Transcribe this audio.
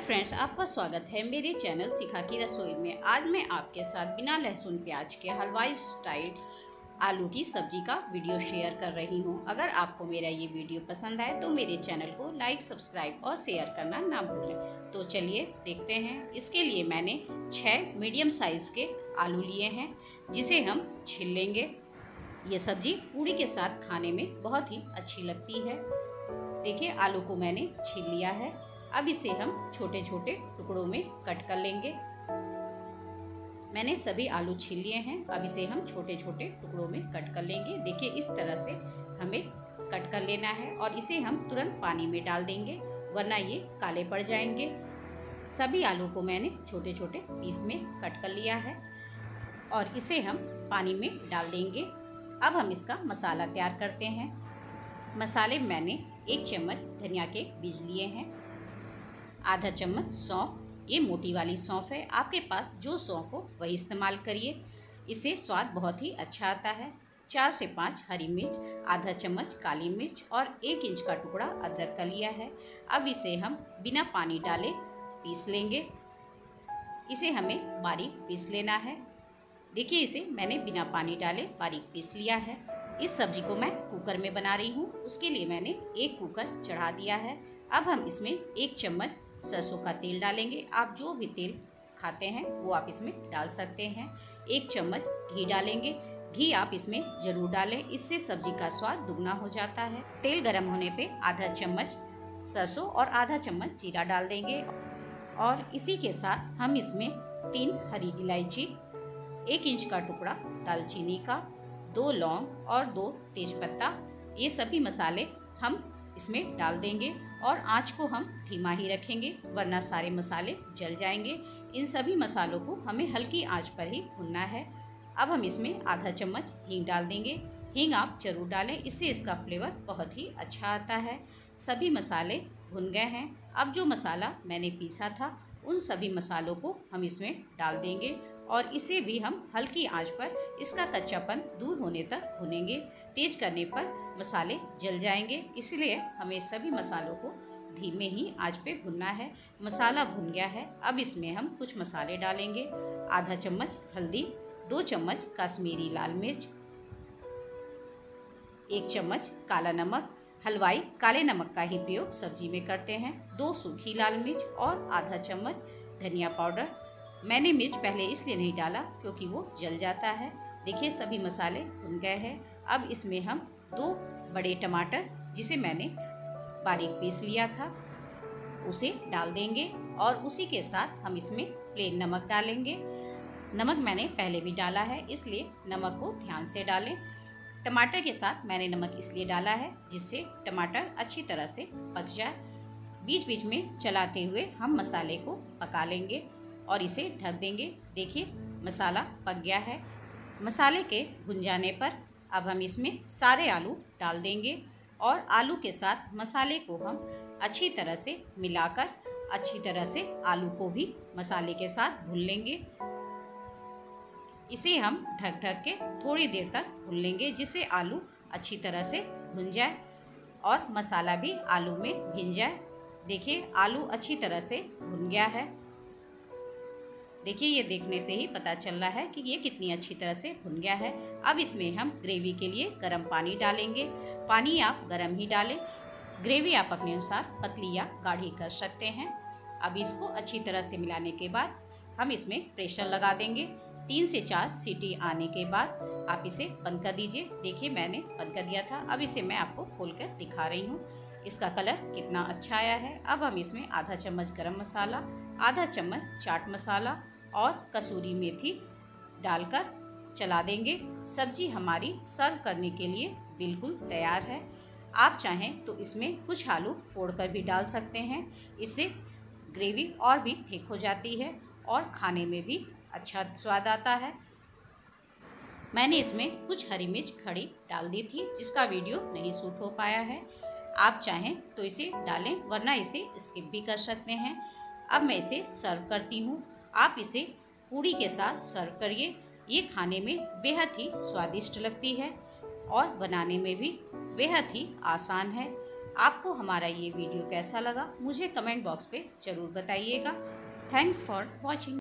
Friends, आपका स्वागत है मेरे चैनल शिखा की रसोई में। आज मैं आपके साथ बिना लहसुन प्याज के हलवाई स्टाइल आलू की सब्जी का वीडियो शेयर कर रही हूं। अगर आपको मेरा ये वीडियो पसंद आए तो मेरे चैनल को लाइक, सब्सक्राइब और शेयर करना ना भूलें। तो चलिए देखते हैं। इसके लिए मैंने 6 मीडियम साइज़ के आलू लिए हैं, जिसे हम छील लेंगे। ये सब्जी पूड़ी के साथ खाने में बहुत ही अच्छी लगती है। देखिए, आलू को मैंने छील लिया है। अब इसे हम छोटे छोटे टुकड़ों में कट कर लेंगे। मैंने सभी आलू छील लिए हैं। अब इसे हम छोटे छोटे टुकड़ों में कट कर लेंगे। देखिए, इस तरह से हमें कट कर लेना है और इसे हम तुरंत पानी में डाल देंगे, वरना ये काले पड़ जाएंगे। सभी आलू को मैंने छोटे छोटे पीस में कट कर लिया है और इसे हम पानी में डाल देंगे। अब हम इसका मसाला तैयार करते हैं। मसाले मैंने 1 चम्मच धनिया के बीज लिए हैं, आधा चम्मच सौंफ, ये मोटी वाली सौंफ है। आपके पास जो सौंफ हो वही इस्तेमाल करिए, इससे स्वाद बहुत ही अच्छा आता है। 4 से 5 हरी मिर्च, आधा चम्मच काली मिर्च और 1 इंच का टुकड़ा अदरक का लिया है। अब इसे हम बिना पानी डाले पीस लेंगे। इसे हमें बारीक पीस लेना है। देखिए, इसे मैंने बिना पानी डाले बारीक पीस लिया है। इस सब्जी को मैं कुकर में बना रही हूँ, उसके लिए मैंने 1 कुकर चढ़ा दिया है। अब हम इसमें 1 चम्मच सरसों का तेल डालेंगे। आप जो भी तेल खाते हैं वो आप इसमें डाल सकते हैं। 1 चम्मच घी डालेंगे। घी आप इसमें ज़रूर डालें, इससे सब्जी का स्वाद दुगना हो जाता है। तेल गर्म होने पे आधा चम्मच सरसों और आधा चम्मच जीरा डाल देंगे और इसी के साथ हम इसमें 3 हरी इलायची, 1 इंच का टुकड़ा दालचीनी का, 2 लौंग और 2 तेजपत्ता, ये सभी मसाले हम इसमें डाल देंगे और आंच को हम धीमा ही रखेंगे, वरना सारे मसाले जल जाएंगे। इन सभी मसालों को हमें हल्की आंच पर ही भुनना है। अब हम इसमें आधा चम्मच हींग डाल देंगे। हींग आप जरूर डालें, इससे इसका फ्लेवर बहुत ही अच्छा आता है। सभी मसाले भुन गए हैं। अब जो मसाला मैंने पीसा था उन सभी मसालों को हम इसमें डाल देंगे और इसे भी हम हल्की आंच पर इसका कच्चापन दूर होने तक भुनेंगे। तेज करने पर मसाले जल जाएंगे, इसलिए हमें सभी मसालों को धीमे ही आंच पे भुनना है। मसाला भुन गया है। अब इसमें हम कुछ मसाले डालेंगे। आधा चम्मच हल्दी, 2 चम्मच कश्मीरी लाल मिर्च, 1 चम्मच काला नमक। हलवाई काले नमक का ही प्रयोग सब्जी में करते हैं। 2 सूखी लाल मिर्च और आधा चम्मच धनिया पाउडर। मैंने मिर्च पहले इसलिए नहीं डाला क्योंकि वो जल जाता है। देखिए, सभी मसाले भुन गए हैं। अब इसमें हम 2 बड़े टमाटर, जिसे मैंने बारीक पीस लिया था, उसे डाल देंगे और उसी के साथ हम इसमें प्लेन नमक डालेंगे। नमक मैंने पहले भी डाला है, इसलिए नमक को ध्यान से डालें। टमाटर के साथ मैंने नमक इसलिए डाला है जिससे टमाटर अच्छी तरह से पक जाए। बीच बीच में चलाते हुए हम मसाले को पका लेंगे और इसे ढक देंगे। देखिए, मसाला पक गया है। मसाले के भुन जाने पर अब हम इसमें सारे आलू डाल देंगे और आलू के साथ मसाले को हम अच्छी तरह से मिलाकर अच्छी तरह से आलू को भी मसाले के साथ भून लेंगे। इसे हम ढक ढक के थोड़ी देर तक भून लेंगे, जिससे आलू अच्छी तरह से भुन जाए और मसाला भी आलू में भिन जाए। देखिए, आलू अच्छी तरह से भुन गया है। देखिए, ये देखने से ही पता चल रहा है कि ये कितनी अच्छी तरह से भुन गया है। अब इसमें हम ग्रेवी के लिए गर्म पानी डालेंगे। पानी आप गर्म ही डालें। ग्रेवी आप अपने अनुसार पतली या गाढ़ी कर सकते हैं। अब इसको अच्छी तरह से मिलाने के बाद हम इसमें प्रेशर लगा देंगे। 3 से 4 सीटी आने के बाद आप इसे बंद कर दीजिए। देखिए, मैंने बंद कर दिया था। अब इसे मैं आपको खोलकर दिखा रही हूँ। इसका कलर कितना अच्छा आया है। अब हम इसमें आधा चम्मच गरम मसाला, आधा चम्मच चाट मसाला और कसूरी मेथी डालकर चला देंगे। सब्जी हमारी सर्व करने के लिए बिल्कुल तैयार है। आप चाहें तो इसमें कुछ आलू फोड़कर भी डाल सकते हैं, इससे ग्रेवी और भी थिक हो जाती है और खाने में भी अच्छा स्वाद आता है। मैंने इसमें कुछ हरी मिर्च खड़ी डाल दी थी, जिसका वीडियो नहीं शूट हो पाया है। आप चाहें तो इसे डालें, वरना इसे स्किप भी कर सकते हैं। अब मैं इसे सर्व करती हूँ। आप इसे पूड़ी के साथ सर्व करिए। ये खाने में बेहद ही स्वादिष्ट लगती है और बनाने में भी बेहद ही आसान है। आपको हमारा ये वीडियो कैसा लगा मुझे कमेंट बॉक्स पे ज़रूर बताइएगा। Thanks for watching.